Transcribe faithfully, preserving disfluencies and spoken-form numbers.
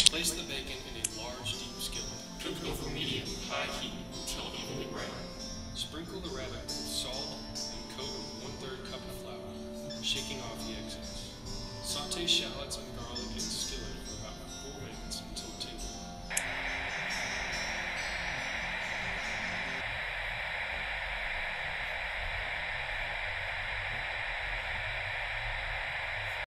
Place the bacon in a large, deep skillet. Cook over medium-high heat until evenly brown. Sprinkle the rabbit with salt and coat with one-third cup of flour, shaking off the excess. Saute shallots and garlic